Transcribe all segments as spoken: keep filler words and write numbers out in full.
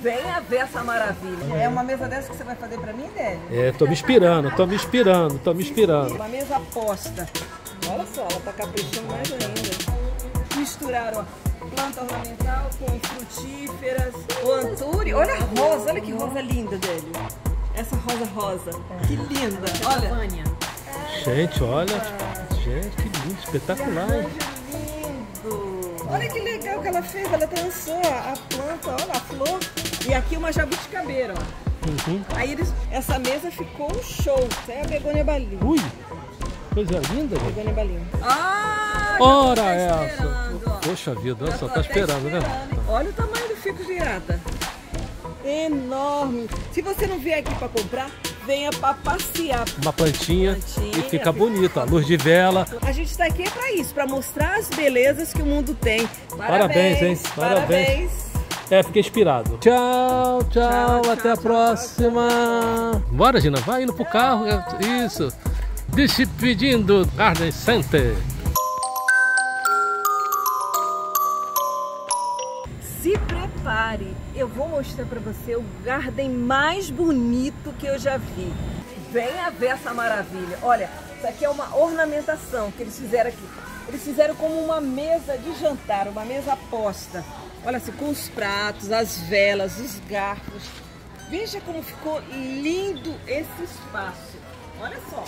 Venha ver essa maravilha. É uma mesa dessa que você vai fazer pra mim, Délio? É, tô me inspirando, tô me inspirando, tô me inspirando. Uma mesa posta. Olha só, ela tá caprichando mais ainda. Misturaram ó, planta ornamental com frutíferas, o antúrio. Olha a rosa, olha que rosa linda, Délio. Essa rosa rosa, que linda. Olha. Gente, olha, gente, que lindo, espetacular, hein? Lindo. Olha que legal que ela fez, ela trançou a planta, olha a flor. E aqui uma jabuticabeira, ó. Uhum. Aí eles, essa mesa ficou um show. Essa é a begônia balinha. Ui, coisa linda, gente. Begônia balinha. Ah, Ora tá essa! Poxa vida, olha só, tá esperando, né? Olha o tamanho do fico de irata. Enorme. Se você não vier aqui para comprar, venha para passear. Uma plantinha, Plantinha, e fica fica bonita, luz de vela. A gente está aqui para isso, para mostrar as belezas que o mundo tem. Parabéns, hein? Parabéns. Parabéns. É, fiquei inspirado. Tchau, tchau, Tchau, tchau, até a tchau, próxima. tchau, Bora, Gina, vai indo pro carro. Isso. Despedindo Garden Center. Se prepare, eu vou mostrar para você o garden mais bonito que eu já vi. Venha ver essa maravilha. Olha, isso aqui é uma ornamentação que eles fizeram aqui. Eles fizeram como uma mesa de jantar, uma mesa posta. Olha assim, com os pratos, as velas, os garfos. Veja como ficou lindo esse espaço. Olha só.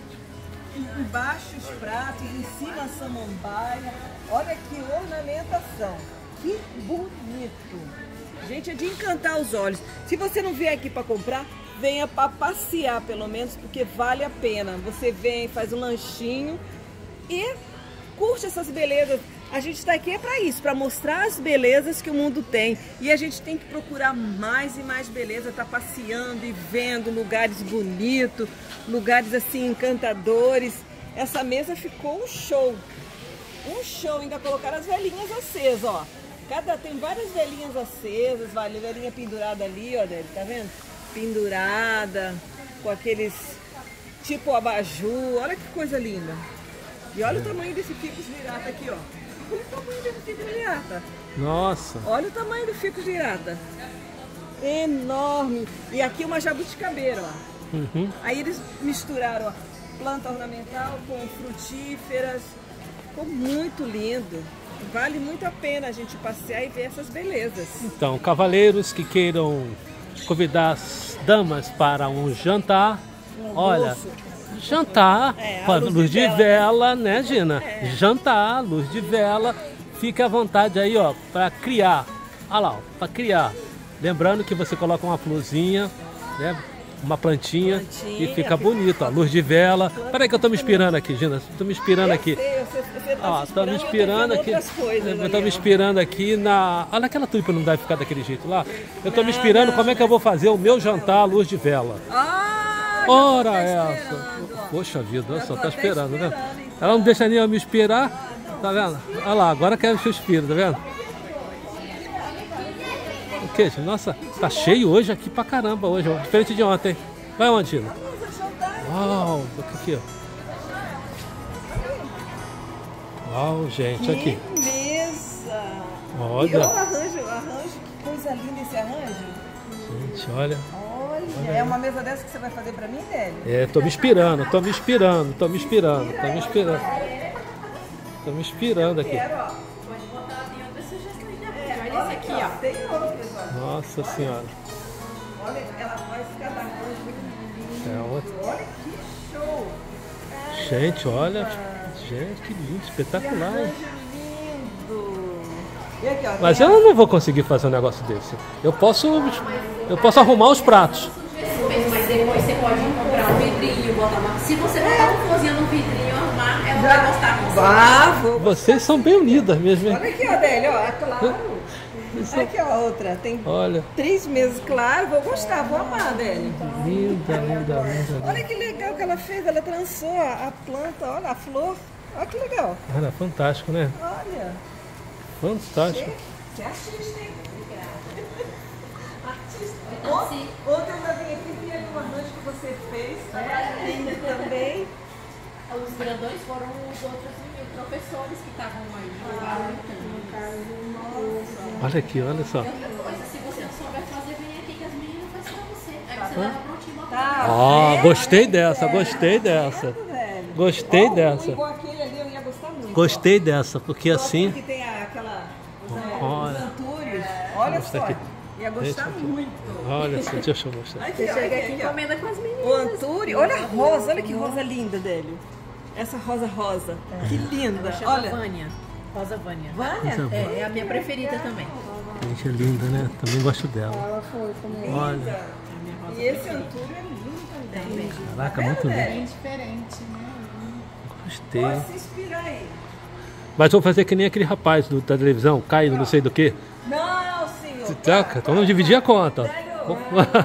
Embaixo os pratos, em cima a samambaia. Olha que ornamentação. Que bonito. Gente, é de encantar os olhos. Se você não vier aqui para comprar, venha para passear pelo menos, porque vale a pena. Você vem, faz um lanchinho e curte essas belezas. A gente está aqui é para isso, para mostrar as belezas que o mundo tem. E a gente tem que procurar mais e mais beleza, tá passeando e vendo lugares bonitos, lugares assim encantadores. Essa mesa ficou um show. Um show, ainda colocaram as velhinhas acesas, ó. Cada, tem várias velhinhas acesas, vale, velhinha pendurada ali, ó, Délio, tá vendo? Pendurada, com aqueles tipo abajur, olha que coisa linda. E olha o tamanho desse fico de irata aqui, ó. Olha o tamanho desse fico de irata. Nossa. Olha o tamanho do fico de irata. Enorme. E aqui uma jabuticabeira, ó. Uhum. Aí eles misturaram ó, planta ornamental com frutíferas. Ficou muito lindo. Vale muito a pena a gente passear e ver essas belezas. Então, cavaleiros que queiram convidar as damas para um jantar, Um olha, almoço. jantar É, a com a luz luz de de vela, vela, né, Gina? É. Jantar, luz de vela, fica à vontade aí, ó, para criar. Olha lá, para criar. Lembrando que você coloca uma florzinha, né? Uma plantinha, Plantinha, e fica fica bonito, ó, luz de vela. Peraí que eu tô me inspirando aqui, Gina. Tô me inspirando Eu aqui. sei, eu sei, você tá Ó, se tô me eu inspirando tô aqui. vendo outras coisas Eu ali, tô me ó. inspirando aqui na. Olha, aquela tulipa não deve ficar daquele jeito lá. Eu tô me inspirando como é que eu vou fazer o meu jantar à luz de vela. Ah, já Ora tô essa! esperando, ó. Poxa vida, olha Já só, tô tá até esperando, né? esperando, então. Ela não deixa nem eu me inspirar, tá vendo? Olha lá, agora quero que eu inspiro, tá vendo? O que, gente? Nossa, tá cheio hoje aqui pra caramba hoje, ó. Diferente de ontem. Vai onde, Gina? Uau, aqui, ó. Uau, gente, aqui. Que mesa! Olha. E olha o arranjo, arranjo, que coisa linda esse arranjo. Gente, olha. Olha, é uma mesa dessa que você vai fazer pra mim, Délio? É, tô me inspirando, tô me inspirando, tô me inspirando, tô me inspirando. Tô me inspirando aqui. Quero, ó. Pode botar em outras sugestões também. Olha esse aqui, ó. Tem outras, ó. Nossa senhora. Olha, ela faz cada arranjo muito lindo. É outra. Olha que show! Gente, olha. Gente, que lindo, espetacular, hein? Arranjo lindo! E aqui, ó. Mas tem eu não vou conseguir fazer um negócio desse. Eu posso, eu posso arrumar os pratos. Mas depois você pode comprar um vidrinho, botar uma. Se você botar uma florzinha no vidrinho, arrumar, ela vai gostar com você. Ah, vou. Vocês são bem unidas mesmo, hein? Olha aqui, ó, Délio, ó. É claro. Olha aqui, ó, outra. Tem Olha, três meses, claro. Vou gostar, vou amar, Délio. linda, linda, linda. Olha que legal que ela fez. Ela trançou a, a planta, olha a flor. Olha que legal. Olha, fantástico, né? Olha. Fantástico. Você é artista, hein? Artista. Então, se- Ontem eu já vim aqui e vi ali um arranjo que você fez. É, linda também. Os grandões foram os outros professores que estavam aí. Ah, orientando. Olha aqui, olha só. Outra coisa, se você não souber fazer Tá Ó, vendo, gostei dessa, velho? gostei Tá dessa. vendo, velho? Gostei Ó, um dessa. igual aquele ali, eu ia gostar muito. Gostei dessa, porque Ó, assim... que tem a- aquela... Os, é, Olha. os antúrios. Olha Mostra só. aqui. Ia gostar Deixa aqui. muito. Olha só, deixa eu mostrar. Aqui, Você ó, chega aqui, aqui e aqui, ó. encomenda com as meninas. O antúrio, olha a rosa, olha que rosa linda dele. Essa rosa rosa, que linda. Chama Olha, Vânia. Rosa Vânia. Vânia? É, é a minha preferida também. Gente, é linda, né? Também gosto dela. Olha, Linda. E esse antúrio é lindo também. caraca, muito lindo. Bem Diferente, né? Gostei. Pode se inspirar aí. Mas vou fazer que nem aquele rapaz do, da televisão, Caio, não sei do que. Não, senhor. Taca, então vamos dividir a conta. Velho,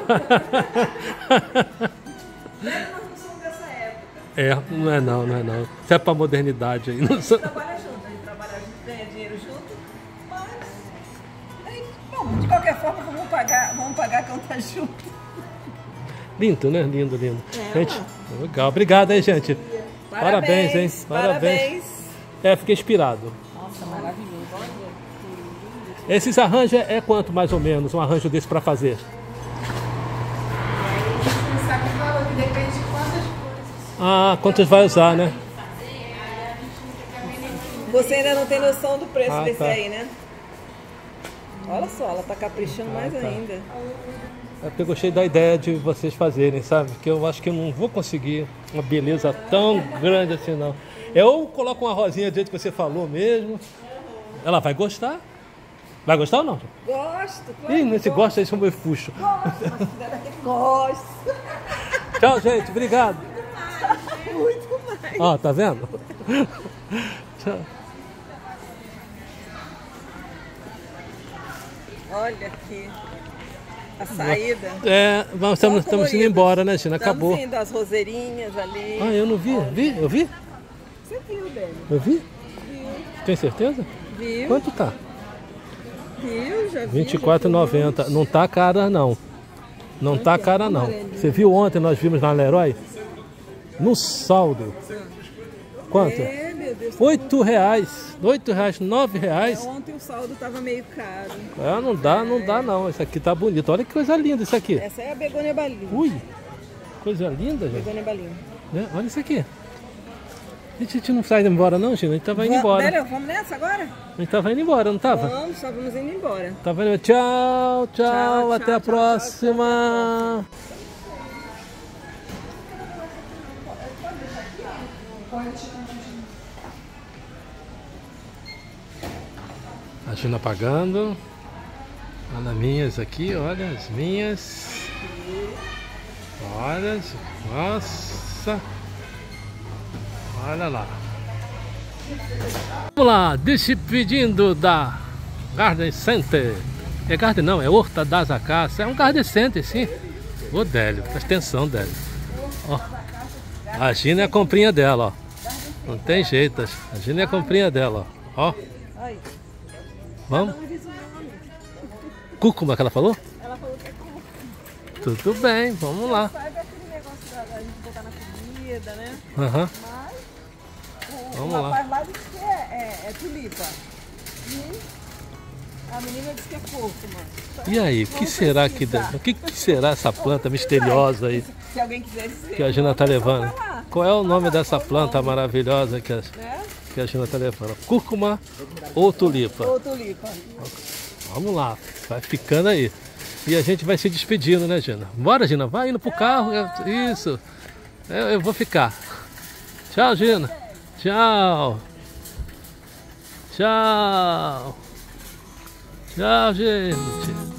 nós não somos dessa época. É, não é não, não é não. Isso é pra modernidade aí. Não sou... Trabalha junto, a gente trabalha junto, ganha dinheiro junto, mas... aí, bom, de qualquer forma, vamos pagar, vamos pagar a conta junto. Lindo, né? Lindo, lindo. É, Gente, legal. Obrigado, hein, gente. Parabéns, hein? Parabéns. Parabéns. É, fiquei inspirado. Nossa, maravilhoso. Esses arranjos é quanto mais ou menos um arranjo desse pra fazer? A gente não sabe o valor, que depende de quantas coisas. Ah, quantos vai usar, né? Você ainda não tem noção do preço Ah, desse tá. aí, né? Olha só, ela tá caprichando mais tá. ainda. É porque eu gostei da ideia de vocês fazerem, sabe? Porque eu acho que eu não vou conseguir uma beleza tão grande assim, não. Eu coloco uma rosinha do jeito que você falou mesmo. Ela vai gostar. Vai gostar ou não? Gosto, claro. Ih, que nesse gosto. gosta aí, são meu fuxo. Gosto, mas se der daquele gosto. Tchau, gente. Obrigado. Muito mais. Ó, tá vendo? Tchau. Olha aqui a saída. É, vamos, estamos, estamos indo coloridas. embora, né, Gina? Acabou. Estamos indo, as roseirinhas ali. Ah, eu não vi. Vi? Eu vi? Você viu, Dani? Eu vi? Viu? Tem certeza? Viu? Quanto tá? Viu? Já vi. vinte e quatro reais e noventa centavos. Não tá cara, não. Não tá cara, não. Você viu ontem, nós vimos na Leroy? No saldo. Quanto? É, meu Deus. oito reais. oito reais, nove reais. Ontem o saldo tava meio caro. É, não dá, não dá, não. Isso aqui tá bonito. Olha que coisa linda isso aqui. Essa é a begônia balinha. Ui, coisa linda, gente. Begônia balinha. Né? Olha isso aqui. A gente não sai embora, não, Gina? A gente tava indo embora. Velho, vamos nessa agora? A gente tava indo embora, não tava? Vamos, só vamos indo embora. Tava indo. Tchau, tchau, Tchau, até tchau, a tchau, próxima. A Gina pagando. Olha as minhas aqui, olha as minhas. Olha, nossa. Olha lá. Vamos lá, despedindo da Garden Center. É Garden não, é Horta das Acácias. É um Garden Center, sim. Ô, Délio, presta atenção, Délio. Ó, a Gina é a comprinha dela, ó. Não tem jeito, a Gina é a comprinha dela, ó. Ó. Aí. Vamos? Não diz o nome. Cúrcuma que ela falou? Ela falou que é como. Tudo bem, vamos lá. Sabe aquele negócio da, da gente botar na comida, né? Aham. Mas o, Vamos o lá. rapaz lá disse que é, é, é tulipa. E a menina disse que é cúrcuma. E aí, o que será que dá? O que, que será essa planta misteriosa aí Se alguém quiser dizer. que a Gina tá levando? Vai lá. Qual é o nome dessa planta maravilhosa que a, Né? que a Gina tá levando? Cúrcuma ou tulipa? Ou tulipa. Vamos lá, vai ficando aí. E a gente vai se despedindo, né, Gina? Bora, Gina, vai indo pro carro. eu- Isso. Eu, eu vou ficar. Tchau, Gina. Tchau. Tchau. Tchau, gente.